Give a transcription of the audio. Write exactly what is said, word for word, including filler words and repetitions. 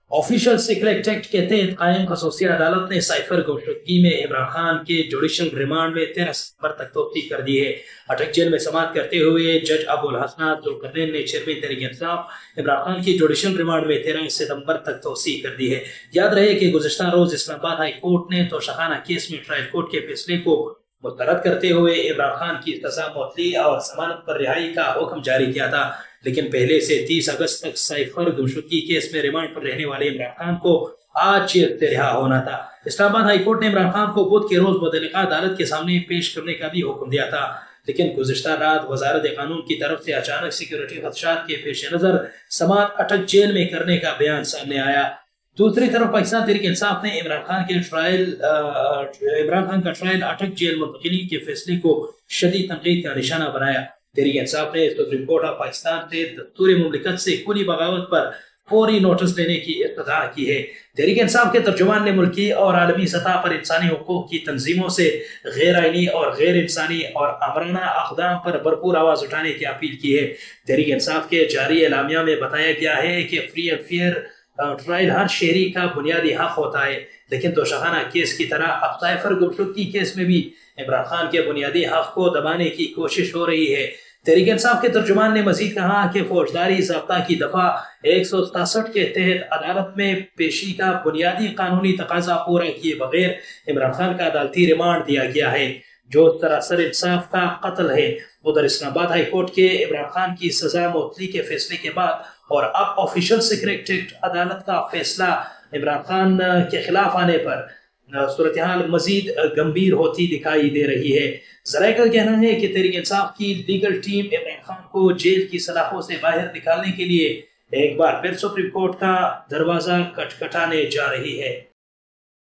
Official secret act के तहत कायम खसूसी अदालत ने साइफर गोशुदगी में इमरान खान के जुडिशल रिमांड में तेरह सितंबर तक तोसी कर दी है। अटक जेल में समाअत करते हुए जज अबुल हसनात जुल्करनैन ने चेयरमैन तहरीक इंसाफ इमरान खान की जुडिशल रिमांड में तेरह सितंबर तक तोसी कर दी है। याद रहे कि गुज़िश्ता रोज इस्लामाबाद हाई कोर्ट ने तोशाखाना केस में ट्रायल कोर्ट के फैसले को मुस्तरद करते हुए इमरान खान की सजा मुअत्तली और जमानत पर रिहाई का हुक्म जारी किया था, लेकिन पहले से तीस अगस्त तक साइफर गुमशुदगी केस में रिमांड पर रहने वाले इमरान खान को आज जेल से रिहा होना था। इस्लामाबाद हाई कोर्ट ने इमरान खान को बुध के रोज मुतल्लिका अदालत के सामने पेश करने का भी हुक्म दिया था, लेकिन गुज़िश्ता रात वजारत कानून की तरफ से अचानक सिक्योरिटी खदशात के पेश नजर समाअत अटक जेल में करने का बयान सामने आया। दूसरी तरफ पाकिस्तान तहरीक इंसाफ ने इमरान खान के ट्रायल इमरान खान का ट्रायल अटक जेल मुंतकिली के फैसले को शदीद तनकीद का निशाना बनाया। तहरीक इंसाफ ने सुप्रीम कोर्ट ऑफ पाकिस्तान से दस्तूर मुमलिकत से कुली बगावत पर फौरी नोटिस लेने की इस्तदा की है। तहरीक इंसाफ के तर्जुमान ने मुल्की और आलमी सतह पर इंसानी हुकूक की तंजीमों से गैर आइनी और गैर इंसानी और आमराना अक़दाम पर भरपूर आवाज उठाने की अपील की है। तहरीक इंसाफ के जारी एलामिया में बताया गया है कि फ्री एंड फेयर ट्रायल हर शहरी का बुनियादी हक होता है, लेकिन तोशाखाना केस की तरह अब साइफर गुमशुदगी केस में भी इमरान खान के बुनियादी हक को दबाने की कोशिश हो रही है। तहरीक इंसाफ के तर्जुमान ने मजीद कहा कि फौजदारी ज़ाब्ता की दफा एक सौ सतासठ के तहत अदालत में पेशी का बुनियादी कानूनी तकाजा पूरा किए बगैर इमरान खान का अदालती रिमांड दिया गया है, जो सरासर इंसाफ का कत्ल है। उधर इस्लामाबाद हाई कोर्ट के इमरान खान की सजा मुअत्तली के फैसले के बाद और अब ऑफिशियल सीक्रेट एक्ट अदालत का फैसला इमरान खान के खिलाफ आने पर सूरत हाल मजीद गंभीर होती दिखाई दे रही है। ज़राए का कहना है कि तहरीक इंसाफ की लीगल टीम इमरान खान को जेल की सलाखों से बाहर निकालने के लिए एक बार फिर सुप्रीम कोर्ट का दरवाजा खटखटाने जा रही है।